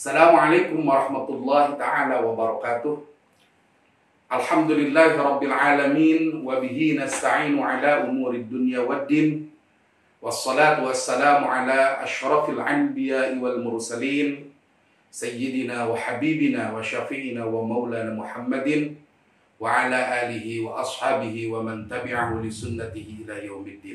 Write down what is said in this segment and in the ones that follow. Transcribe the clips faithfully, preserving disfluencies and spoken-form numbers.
Assalamualaikum warahmatullahi ta'ala wabarakatuh. Alhamdulillahi rabbil alamin. Wa bihi nasta'inu ala umuri dunya waddin. Wassalatu wassalamu ala ashrafil anbiya'i wal mursalin, Sayyidina wa habibina wa syafi'ina wa maulana Muhammadin wa ala alihi wa ashabihi wa man tabi'ahu li sunnatihi ila yaumiddin.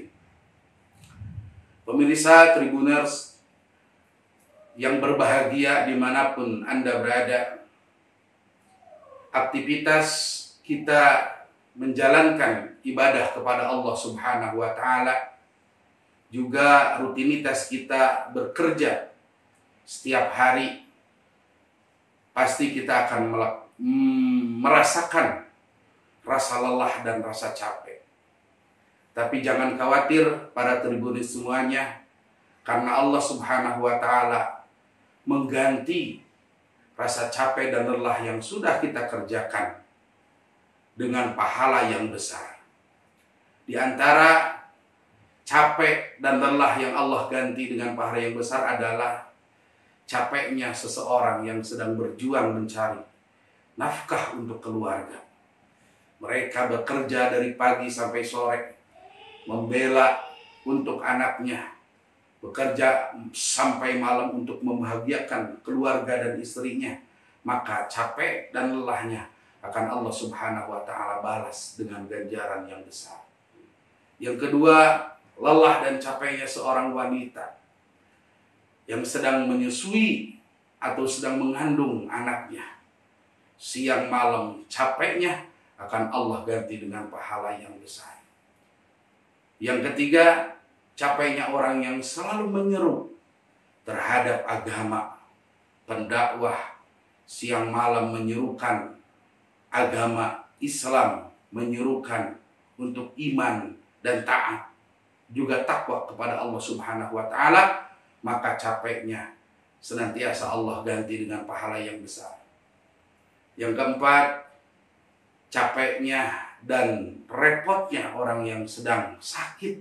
Pemirsa Tribuners yang berbahagia dimanapun Anda berada, aktivitas kita menjalankan ibadah kepada Allah Subhanahu wa Ta'ala, juga rutinitas kita bekerja setiap hari, pasti kita akan merasakan rasa lelah dan rasa capek. Tapi jangan khawatir para Tribunis semuanya, karena Allah Subhanahu wa Ta'ala mengganti rasa capek dan lelah yang sudah kita kerjakan dengan pahala yang besar. Di antara capek dan lelah yang Allah ganti dengan pahala yang besar adalah capeknya seseorang yang sedang berjuang mencari nafkah untuk keluarga. Mereka bekerja dari pagi sampai sore, membela untuk anaknya, bekerja sampai malam untuk membahagiakan keluarga dan istrinya. Maka capek dan lelahnya akan Allah Subhanahu wa Ta'ala balas dengan ganjaran yang besar. Yang kedua, lelah dan capeknya seorang wanita yang sedang menyusui atau sedang mengandung anaknya. Siang malam capeknya akan Allah ganti dengan pahala yang besar. Yang ketiga, capeknya orang yang selalu menyeru terhadap agama, pendakwah, siang malam menyerukan agama Islam, menyerukan untuk iman dan taat, juga takwa kepada Allah Subhanahu wa Ta'ala, maka capeknya senantiasa Allah ganti dengan pahala yang besar. Yang keempat, capeknya dan repotnya orang yang sedang sakit,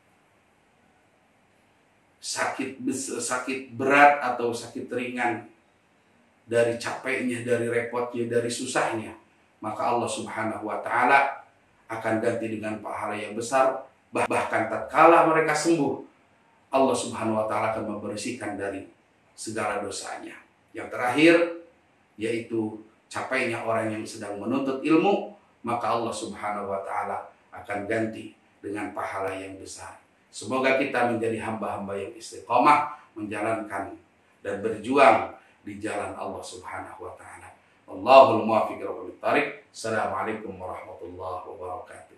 sakit sakit berat atau sakit ringan, dari capeknya, dari repotnya, dari susahnya, maka Allah Subhanahu wa Ta'ala akan ganti dengan pahala yang besar. Bahkan tatkala mereka sembuh, Allah Subhanahu wa Ta'ala akan membersihkan dari segala dosanya. Yang terakhir, yaitu capeknya orang yang sedang menuntut ilmu, maka Allah Subhanahu wa Ta'ala akan ganti dengan pahala yang besar. Semoga kita menjadi hamba-hamba yang istiqomah menjalankan dan berjuang di jalan Allah Subhanahu wa Ta'ala. Wallahul muwaffiq ila aqwamit thariq. Assalamualaikum warahmatullahi wabarakatuh.